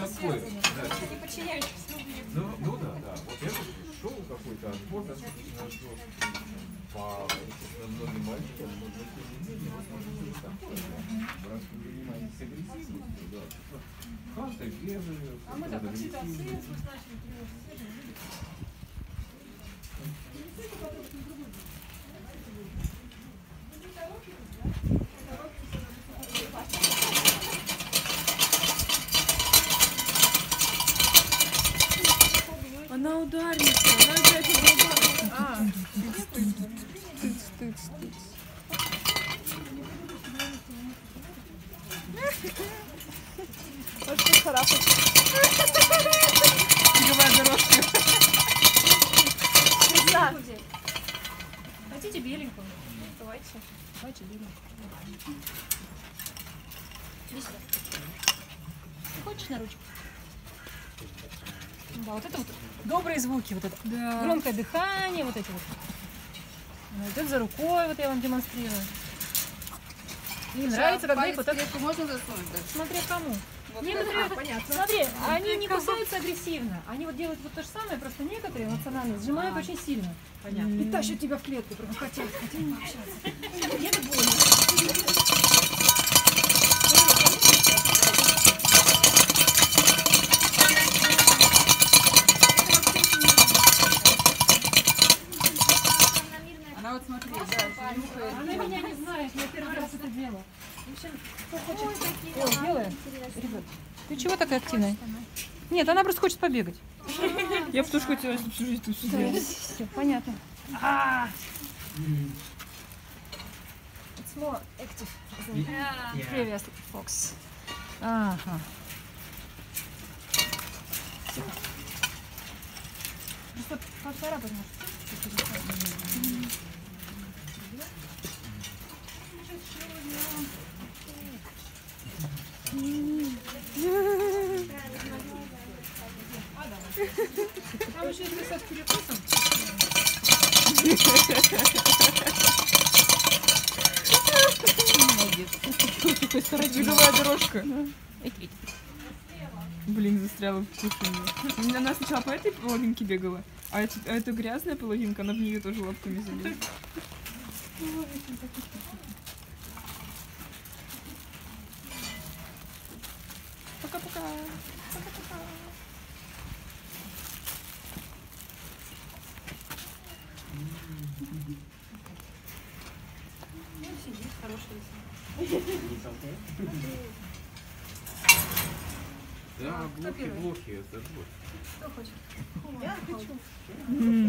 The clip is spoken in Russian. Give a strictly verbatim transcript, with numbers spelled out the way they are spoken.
такое. Не подчиняющихся. Ну, ну да, да. Вот я шел какой-то отбор, достаточно жесткий. По многим мальчикам, но тем не менее, вот можно так. Раз вы занимаетесь агрессивностью, да. Каждый бежит. А мы так как всегда все начали тренироваться. Она ударница, она опять ударница. А, стыц, стыц, стыц, стыц. Вот что царапать. Беговая дорожка. Да. Хотите беленькую? Давайте. Давайте беленькую. Иди сюда. Хочешь на ручку? Да, вот это вот добрые звуки, вот это Да. громкое дыхание, вот эти вот. Она идет за рукой, вот я вам демонстрирую. Им нравится, когда их вот так... Можно засунуть даже? Смотри, кому. Вот Некоторые, а, понятно. смотри, они не кусаются агрессивно. Они вот делают вот то же самое, просто некоторые национальные сжимают А. очень сильно. Понятно. И тащат тебя в клетку, прям хотят, хотят не общаться. Мне это больно. Она вот смотри, да, нюхает. Она меня не знает, я первый раз это делаю. В общем, кто хочет... Ой, делаем? Ребят, ты чего такая активная? Нет, она просто хочет побегать. Я бы тоже хотела, чтобы всю жизнь тут сидела. Все, понятно. А! It's more active than previous fox. Ага. Просто поцарапать может. Там еще есть песок с перекусом. Молодец. Беговая дорожка. Блин, застряла в пушине. Она сначала по этой половинке бегала, а эта, а эта грязная половинка, она в нее тоже лапками залезла. Пока-пока. Пока-пока. Сидит, хороший. Да, блохи, блохи, это вот. Кто хочет? Я хочу.